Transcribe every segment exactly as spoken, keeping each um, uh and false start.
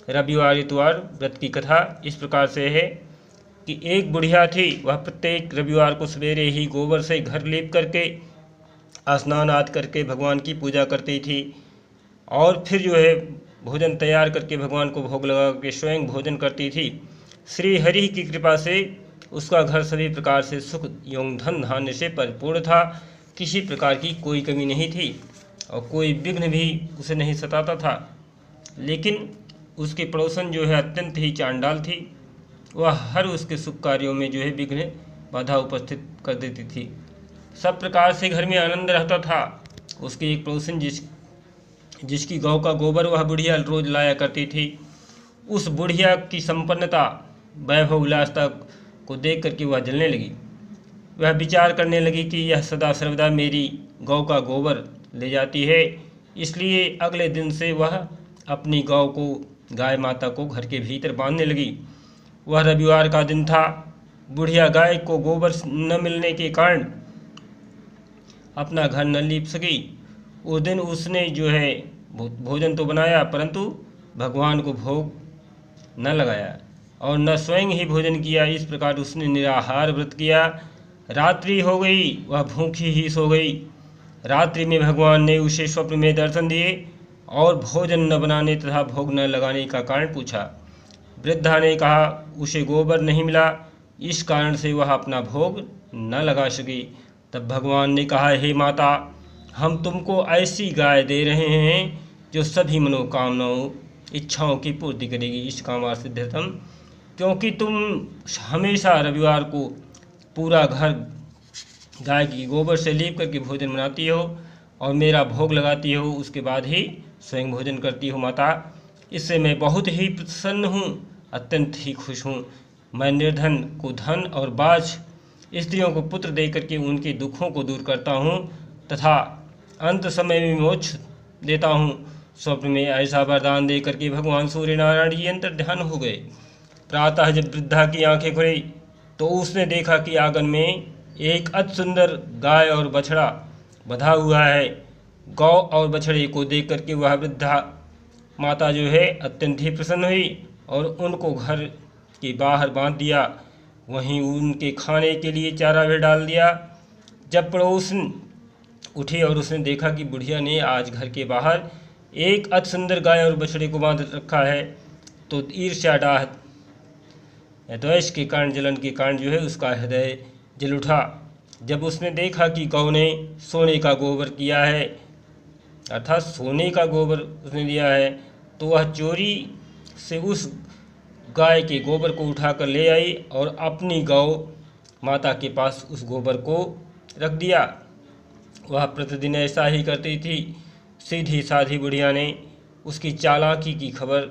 रविवार इतवार व्रत की कथा इस प्रकार से है कि एक बुढ़िया थी, वह प्रत्येक रविवार को सवेरे ही गोबर से घर लीप करके स्नान आदि करके भगवान की पूजा करती थी और फिर जो है भोजन तैयार करके भगवान को भोग लगा करके स्वयं भोजन करती थी। श्री हरि की कृपा से उसका घर सभी प्रकार से सुख एवं धन धान्य से परिपूर्ण था। किसी प्रकार की कोई कमी नहीं थी और कोई विघ्न भी उसे नहीं सताता था। लेकिन उसके पड़ोसन जो है अत्यंत ही चांडाल थी। वह हर उसके शुभ कार्यों में जो है विघ्न बाधा उपस्थित कर देती थी। सब प्रकार से घर में आनंद रहता था। उसके एक पड़ोसन जिस जिसकी गौ का गोबर वह बुढ़िया रोज लाया करती थी, उस बुढ़िया की संपन्नता वैभव विलासता को देख करके वह जलने लगी। वह विचार करने लगी कि यह सदा सर्वदा मेरी गौ का गोबर ले जाती है, इसलिए अगले दिन से वह अपनी गौ को गाय माता को घर के भीतर बांधने लगी। वह रविवार का दिन था। बुढ़िया गाय को गोबर न मिलने के कारण अपना घर न लीप सकी। उस दिन उसने जो है भोजन तो बनाया परंतु भगवान को भोग न लगाया और न स्वयं ही भोजन किया। इस प्रकार उसने निराहार व्रत किया। रात्रि हो गई, वह भूखी ही सो गई। रात्रि में भगवान ने उसे स्वप्न में दर्शन दिए और भोजन न बनाने तथा भोग न लगाने का कारण पूछा। वृद्धा ने कहा उसे गोबर नहीं मिला, इस कारण से वह अपना भोग न लगा सकी। तब भगवान ने कहा, हे माता, हम तुमको ऐसी गाय दे रहे हैं जो सभी मनोकामनाओं इच्छाओं की पूर्ति करेगी। इस कामा सिद्ध्यर्थम, क्योंकि तुम हमेशा रविवार को पूरा घर गाय की गोबर से लीप करके भोजन बनाती हो और मेरा भोग लगाती हो, उसके बाद ही स्वयं भोजन करती हो। माता, इससे मैं बहुत ही प्रसन्न हूँ, अत्यंत ही खुश हूँ। मैं निर्धन को धन और बाझ स्त्रियों को पुत्र दे करके उनके दुखों को दूर करता हूँ तथा अंत समय में मोक्ष देता हूँ। स्वप्न में ऐसा वरदान दे करके भगवान सूर्य नारायण जी अंतर ध्यान हो गए। प्रातः जब वृद्धा की आंखें खुली तो उसने देखा कि आंगन में एक अति सुंदर गाय और बछड़ा बंधा हुआ है। गौ और बछड़े को देख करके वह वृद्धा माता जो है अत्यंत ही प्रसन्न हुई और उनको घर के बाहर बांध दिया। वहीं उनके खाने के लिए चारा भी डाल दिया। जब पड़ोसन उठी और उसने देखा कि बुढ़िया ने आज घर के बाहर एक अति सुंदर गाय और बछड़े को बांध रखा है, तो ईर्ष्या डाह द्वेष के कारण, जलन के कारण जो है उसका हृदय जल उठा। जब उसने देखा कि गौ ने सोने का गोबर किया है, अर्थात सोने का गोबर उसने दिया है, तो वह चोरी से उस गाय के गोबर को उठाकर ले आई और अपनी गौ माता के पास उस गोबर को रख दिया। वह प्रतिदिन ऐसा ही करती थी। सीधी साधी बुढ़िया ने उसकी चालाकी की खबर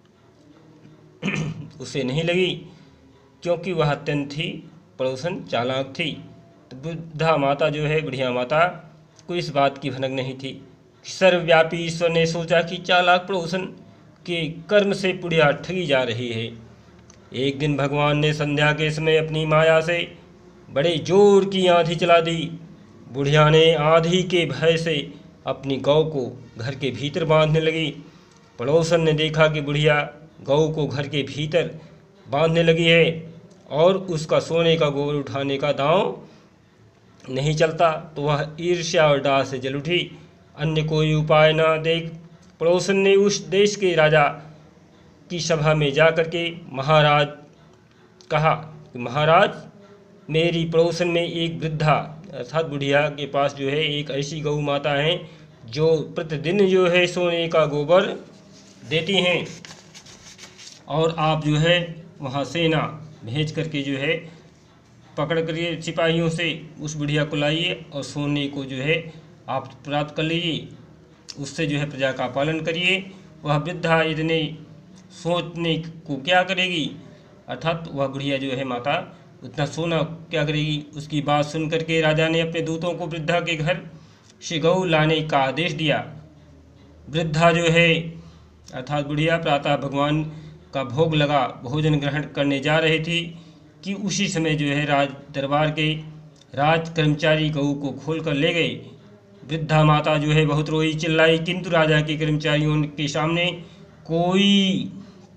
उसे नहीं लगी, क्योंकि वह अत्यंत ही पड़ोसन चालाक थी। तो वृद्धा माता जो है, बुढ़िया माता को इस बात की भनक नहीं थी। सर्वव्यापी ईश्वर ने सोचा कि चालाक पड़ोसन के कर्म से बुढ़िया ठगी जा रही है। एक दिन भगवान ने संध्या के समय अपनी माया से बड़े जोर की आंधी चला दी। बुढ़िया ने आंधी के भय से अपनी गौ को घर के भीतर बांधने लगी। पड़ोसन ने देखा कि बुढ़िया गौ को घर के भीतर बांधने लगी है और उसका सोने का गोबर उठाने का दांव नहीं चलता, तो वह ईर्ष्या और डाह से जल उठी। अन्य कोई उपाय न देख पड़ोसन ने उस देश के राजा की सभा में जाकर के महाराज कहा कि महाराज, मेरी पड़ोसन में एक वृद्धा अर्थात बुढ़िया के पास जो है एक ऐसी गौ माता है जो प्रतिदिन जो है सोने का गोबर देती हैं, और आप जो है वहाँ सेना भेज करके जो है पकड़ कर सिपाहियों से उस बुढ़िया को लाइए और सोने को जो है आप प्राप्त कर लीजिए, उससे जो है प्रजा का पालन करिए। वह वृद्धा इतने सोचने को क्या करेगी, अर्थात वह बुढ़िया जो है माता उतना सोना क्या करेगी। उसकी बात सुन करके राजा ने अपने दूतों को वृद्धा के घर से गौ लाने का आदेश दिया। वृद्धा जो है अर्थात बुढ़िया प्रातः भगवान का भोग लगा भोजन ग्रहण करने जा रही थी कि उसी समय जो है राज दरबार के राज कर्मचारी गऊ को खोल कर ले गए। वृद्धा माता जो है बहुत रोई चिल्लाई, किंतु राजा के कर्मचारियों के सामने कोई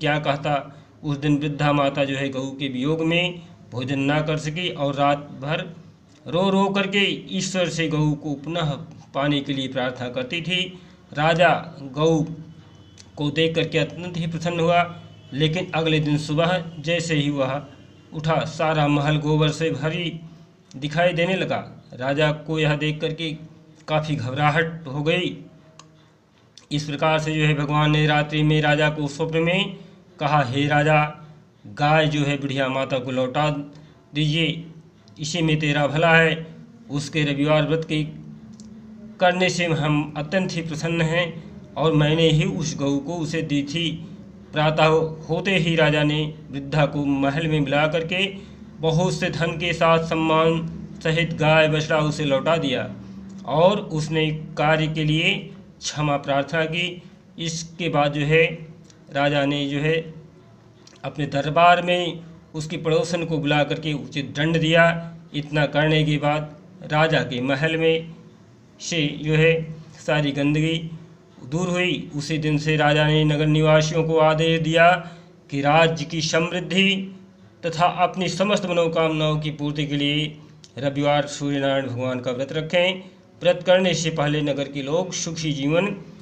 क्या कहता। उस दिन वृद्धा माता जो है गऊ के वियोग में भोजन ना कर सकी और रात भर रो रो करके ईश्वर से गऊ को पुनः पाने के लिए प्रार्थना करती थी। राजा गऊ को देख करके अत्यंत ही प्रसन्न हुआ, लेकिन अगले दिन सुबह जैसे ही वह उठा सारा महल गोबर से भरी दिखाई देने लगा। राजा को यह देख करके काफ़ी घबराहट हो गई। इस प्रकार से जो है भगवान ने रात्रि में राजा को स्वप्न में कहा, हे राजा, गाय जो है बुढ़िया माता को लौटा दीजिए, इसी में तेरा भला है। उसके रविवार व्रत के करने से हम अत्यंत ही प्रसन्न हैं और मैंने ही उस गऊ को उसे दी थी। प्रातः होते ही राजा ने वृद्धा को महल में बुला करके बहुत से धन के साथ सम्मान सहित गाय बछड़ा उसे लौटा दिया और उसने कार्य के लिए क्षमा प्रार्थना की। इसके बाद जो है राजा ने जो है अपने दरबार में उसकी पड़ोसन को बुला करके उचित दंड दिया। इतना करने के बाद राजा के महल में से जो है सारी गंदगी दूर हुई। उसी दिन से राजा ने नगर निवासियों को आदेश दिया कि राज्य की समृद्धि तथा अपनी समस्त मनोकामनाओं की पूर्ति के लिए रविवार सूर्यनारायण भगवान का व्रत रखें। व्रत करने से पहले नगर के लोग सुखी जीवन